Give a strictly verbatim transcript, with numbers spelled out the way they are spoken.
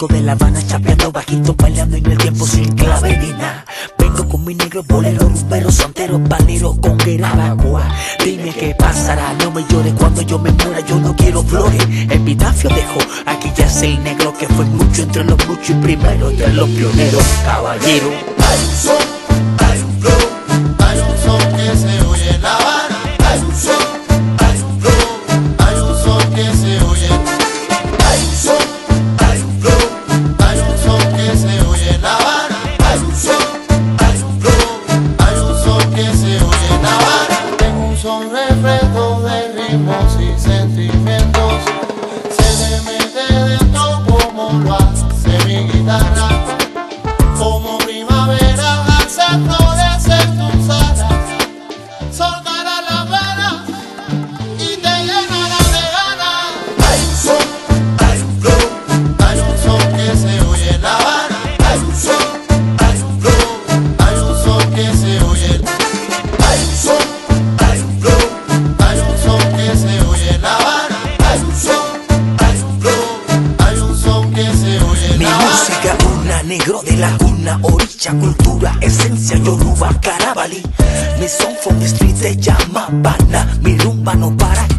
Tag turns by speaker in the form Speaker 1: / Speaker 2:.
Speaker 1: Vengo de La Habana chapeando bajito, bailando en el tiempo sin clave ni nada. Vengo con mi negro bolero, rumbero, soltero, palero con guerabagua. Dime qué pasará, no me llores cuando yo me muera, yo no quiero flores. Epitafio dejo, aquí ya es el negro que fue mucho entre los muchos y primero de los pioneros. Caballero,
Speaker 2: hay un son, hay un flow, hay un son que se oye en La Habana. Hay un son, hay un flow, hay un son que se oye. Hay un son, hay un flow, hay un son que se oye en La Habana. Hay un son, hay un flow, hay un son que se oye en La Habana. Tengo un son reflejo de ritmos y sentimientos. Se le mete dentro como lo hace mi guitarra. Como primavera hace florecer tus alas, soltará las venas y te llenará de ganas. Hay un son, hay un flow, hay un son que se oye en La Habana. Hay un son, hay un flow, hay un son que se oye. Hay un son, hay un flow, hay un son que se oye en La Habana. Hay un son, hay un flow, hay un son que se oye en
Speaker 1: mi
Speaker 2: La Habana.
Speaker 1: música una, negro de la cuna, orilla, cultura, esencia, yoruba, carabalí. Mi son from the street se llama Habana, mi rumba no para.